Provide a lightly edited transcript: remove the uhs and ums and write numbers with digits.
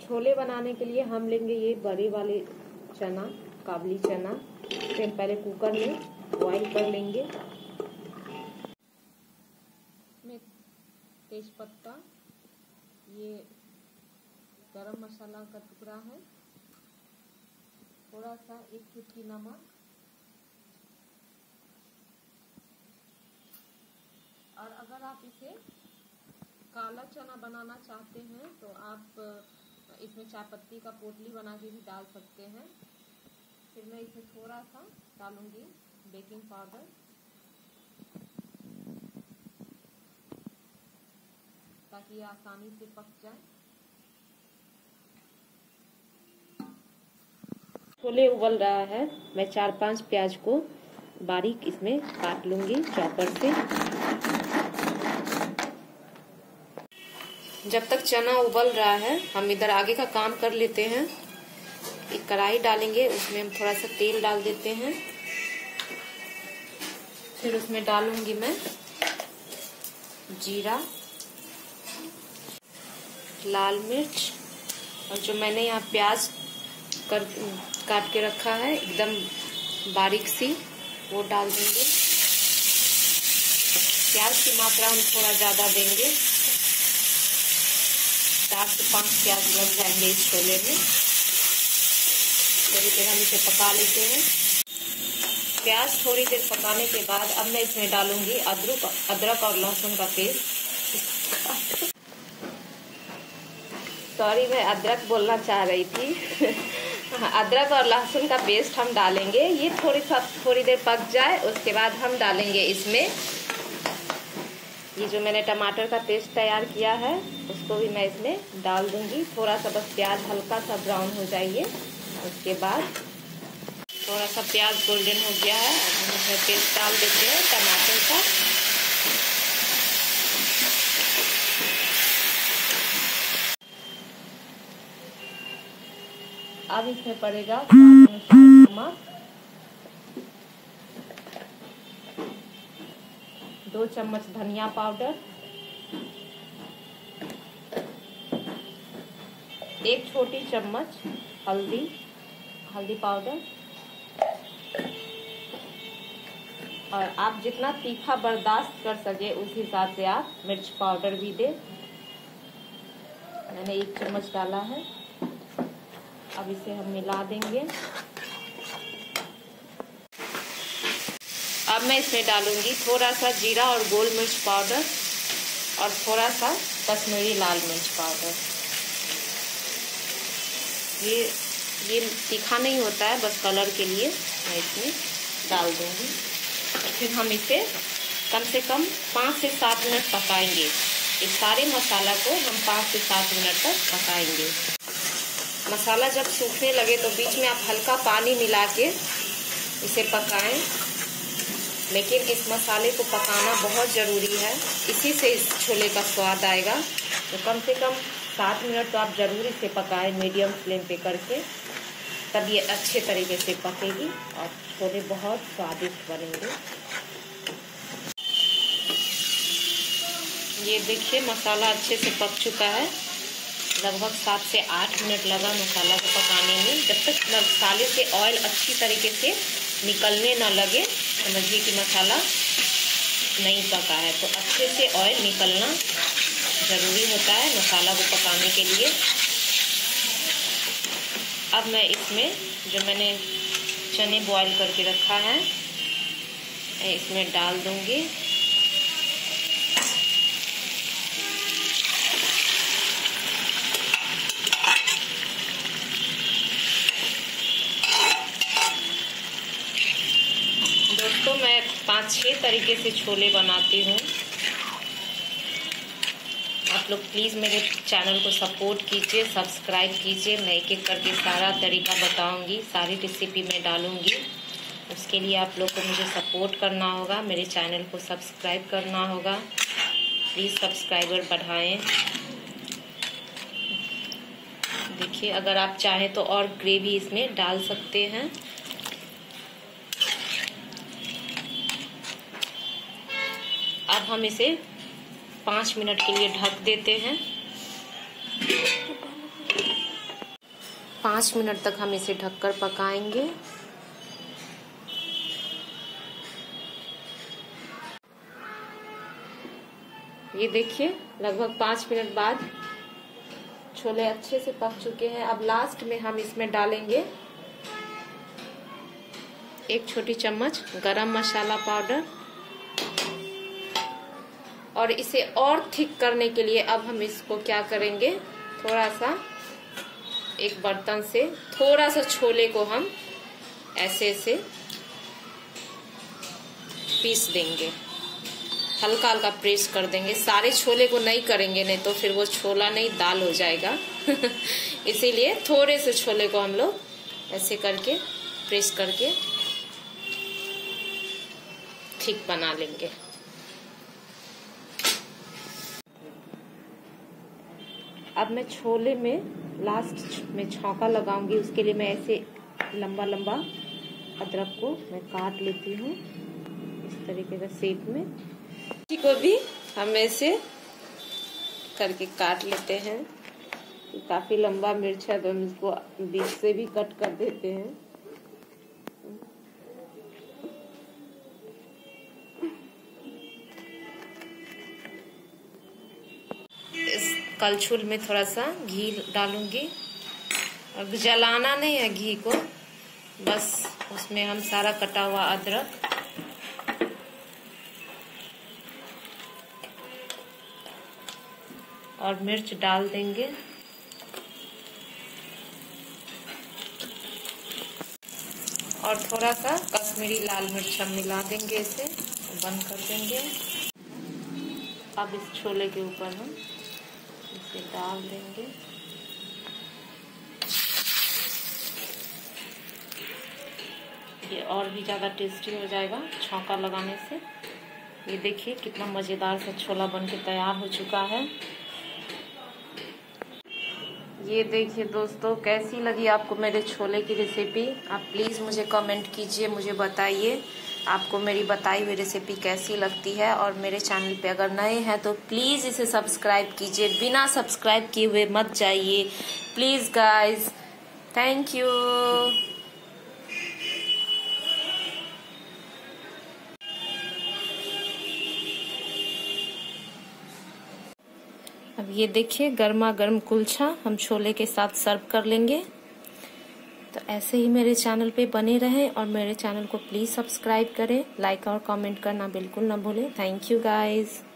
छोले बनाने के लिए हम लेंगे ये बड़े वाले चना, काबली चना। फिर पहले कुकर में बॉईल कर लेंगे। में तेज पत्ता, ये गरम मसाला का टुकड़ा है, थोड़ा सा 1 चुटकी नमक, और अगर आप इसे काला चना बनाना चाहते हैं तो आप इसमें चाय पत्ती का पोटली बना के भी डाल सकते हैं। फिर मैं इसमें थोड़ा सा डालूंगी बेकिंग पाउडर, ताकि ये आसानी से पक जाए। छोले उबल रहा है, मैं 4-5 प्याज को बारीक इसमें काट लूंगी चॉपर से। जब तक चना उबल रहा है हम इधर आगे का काम कर लेते हैं। एक कढ़ाई डालेंगे, उसमें हम थोड़ा सा तेल डाल देते हैं। फिर उसमें डालूंगी मैं जीरा, लाल मिर्च, और जो मैंने यहाँ प्याज काट के रखा है एकदम बारीक सी, वो डाल देंगे। प्याज की मात्रा हम थोड़ा ज्यादा देंगे, 4 से 5 प्याज लग जाएंगे इस छोले में। थोड़ी देर हम इसे पका लेते हैं। प्याज थोड़ी देर पकाने के बाद अब मैं इसमें डालूंगी अदरक और लहसुन का पेस्ट। सॉरी, मैं अदरक बोलना चाह रही थी। अदरक और लहसुन का पेस्ट हम डालेंगे। ये थोड़ी देर पक जाए, उसके बाद हम डालेंगे इसमें ये जो मैंने टमाटर का पेस्ट तैयार किया है, उसको भी मैं इसमें डाल दूंगी। थोड़ा सा बस प्याज हल्का सा ब्राउन हो जाइए, उसके बाद थोड़ा सा प्याज गोल्डन हो गया है, अब हम इसमें पेस्ट डाल देते हैं टमाटर का। अब इसमें पड़ेगा स्वाद अनुसार नमक, 2 चम्मच धनिया पाउडर, 1 छोटी चम्मच हल्दी पाउडर, और आप जितना तीखा बर्दाश्त कर सके उस हिसाब से आप मिर्च पाउडर भी दें। मैंने 1 चम्मच डाला है। अब इसे हम मिला देंगे। अब मैं इसमें डालूंगी थोड़ा सा जीरा और गोल मिर्च पाउडर और थोड़ा सा कश्मीरी लाल मिर्च पाउडर। ये तीखा नहीं होता है, बस कलर के लिए मैं इसमें डाल दूंगी। फिर हम इसे कम से कम 5 से 7 मिनट पकाएंगे। इस सारे मसाला को हम 5 से 7 मिनट तक पकाएंगे। मसाला जब सूखने लगे तो बीच में आप हल्का पानी मिला के इसे पकाएं, लेकिन इस मसाले को पकाना बहुत ज़रूरी है, इसी से इस छोले का स्वाद आएगा। तो कम से कम 7 मिनट तो आप ज़रूर इसे पकाएं मीडियम फ्लेम पे करके, तब ये अच्छे तरीके से पकेगी और छोले बहुत स्वादिष्ट बनेंगे। ये देखिए मसाला अच्छे से पक चुका है। लगभग 7 से 8 मिनट लगा मसाला को पकाने में। जब तक मसाले से ऑयल अच्छी तरीके से निकलने ना लगे, समझिए कि मसाला नहीं पका है। तो अच्छे से ऑयल निकलना ज़रूरी होता है मसाला को पकाने के लिए। अब मैं इसमें जो मैंने चने बॉईल करके रखा है, इसमें डाल दूंगी। दोस्तों, मैं 5-6 तरीके से छोले बनाती हूँ। आप लोग प्लीज़ मेरे चैनल को सपोर्ट कीजिए, सब्सक्राइब कीजिए। मैं एक-एक करके सारा तरीका बताऊंगी, सारी रेसिपी में डालूंगी। उसके लिए आप लोग को मुझे सपोर्ट करना होगा, मेरे चैनल को सब्सक्राइब करना होगा। प्लीज़ सब्सक्राइबर बढ़ाएं। देखिए, अगर आप चाहें तो और ग्रेवी इसमें डाल सकते हैं। अब हम इसे 5 मिनट के लिए ढक देते हैं। 5 मिनट तक हम इसे ढककर पकाएंगे। ये देखिए लगभग 5 मिनट बाद छोले अच्छे से पक चुके हैं। अब लास्ट में हम इसमें डालेंगे 1 छोटी चम्मच गरम मसाला पाउडर, और इसे और थिक करने के लिए अब हम इसको क्या करेंगे, थोड़ा सा एक बर्तन से थोड़ा सा छोले को हम ऐसे ऐसे पीस देंगे, हल्का हल्का प्रेस कर देंगे। सारे छोले को नहीं करेंगे, नहीं तो फिर वो छोला नहीं दाल हो जाएगा इसीलिए थोड़े से छोले को हम लोग ऐसे करके प्रेस करके ठीक बना लेंगे। अब मैं छोले में लास्ट में छौंका लगाऊंगी। उसके लिए मैं ऐसे लंबा लंबा अदरक को मैं काट लेती हूँ इस तरीके का शेप में। इसी को भी हम ऐसे करके काट लेते हैं। काफी लंबा मिर्च है तो हम इसको बीच से भी कट कर देते हैं। इस कलछुल में थोड़ा सा घी डालूंगी, और जलाना नहीं है घी को, बस उसमें हम सारा कटा हुआ अदरक और मिर्च डाल देंगे। और थोड़ा सा कश्मीरी लाल मिर्च हम मिला देंगे, इसे बंद कर देंगे। अब इस छोले के ऊपर हम इसे डाल देंगे। ये और भी ज़्यादा टेस्टी हो जाएगा छौंका लगाने से। ये देखिए कितना मज़ेदार सा छोला बनके तैयार हो चुका है। ये देखिए दोस्तों, कैसी लगी आपको मेरे छोले की रेसिपी? आप प्लीज़ मुझे कमेंट कीजिए, मुझे बताइए आपको मेरी बताई हुई रेसिपी कैसी लगती है। और मेरे चैनल पे अगर नए हैं तो प्लीज़ इसे सब्सक्राइब कीजिए, बिना सब्सक्राइब किए हुए मत जाइए प्लीज़ गाइज। Thank you. अब ये देखिए गर्मा गर्म कुलचा हम छोले के साथ सर्व कर लेंगे। तो ऐसे ही मेरे चैनल पे बने रहें और मेरे चैनल को प्लीज़ सब्सक्राइब करें, लाइक और कमेंट करना बिल्कुल ना भूलें। Thank you guys.